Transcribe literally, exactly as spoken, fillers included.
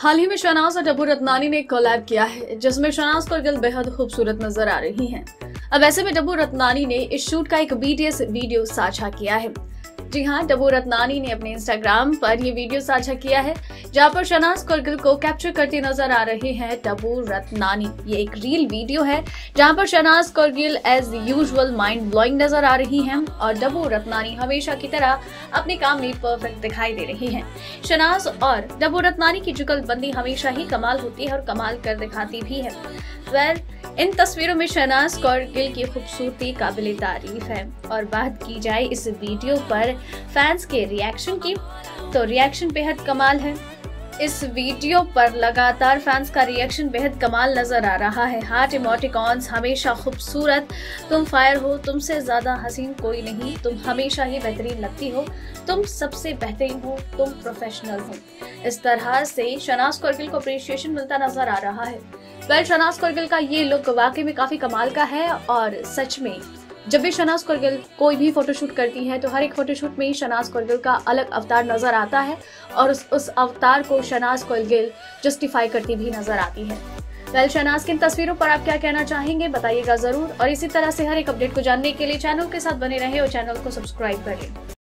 हाल ही में शहनाज और टबू रत्नानी ने कोलैब किया है, जिसमें शहनाज कौरगिल बेहद खूबसूरत नजर आ रही हैं। अब ऐसे में टबू रत्नानी ने इस शूट का एक बीटीएस वीडियो साझा किया है। जी हाँ, टबू रत्नानी ने अपने इंस्टाग्राम पर ये वीडियो साझा किया है, जहाँ पर शहनाज कौरगिल को कैप्चर करती नजर आ रहे हैं टबू रत्नानी। ये एक रील वीडियो है जहाँ पर Shehnaaz Kaur Gill as usual mind blowing नजर आ रही हैं और टबू रत्नानी हमेशा की तरह अपने काम में परफेक्ट दिखाई दे रही हैं। शहनाज और टबू रत्नानी की जुगलबंदी हमेशा ही कमाल होती है और कमाल कर दिखाती भी है। वेल well, इन तस्वीरों में शहनाज कौरगिल की खूबसूरती काबिले तारीफ है। और बात की जाए इस वीडियो पर फैंस के रिएक्शन की, तो रिएक्शन बेहद कमाल है। इस वीडियो पर लगातार फैंस का रिएक्शन बेहद कमाल नजर आ रहा है। हार्ट इमोटिकॉन्स हमेशा खूबसूरत, तुम फायर हो, तुमसे ज्यादा हसीन कोई नहीं, तुम हमेशा ही बेहतरीन लगती हो, तुम सबसे बेहतरीन हो, तुम प्रोफेशनल हो। इस तरह से शहनाज कौरगिल को अप्रिशिएशन मिलता नजर आ रहा है। वेल, शहनाज कौरगिल का ये लुक वाकई में काफी कमाल का है और सच में जब भी शहनाज कौरगिल कोई भी फोटोशूट करती है तो हर एक फोटोशूट में ही शहनाज कौरगिल का अलग अवतार नजर आता है और उस, उस अवतार को शहनाज कौरगिल जस्टिफाई करती भी नजर आती है। वेल, शहनाज की इन तस्वीरों पर आप क्या कहना चाहेंगे, बताइएगा जरूर। और इसी तरह से हर एक अपडेट को जानने के लिए चैनल के साथ बने रहें और चैनल को सब्सक्राइब करें।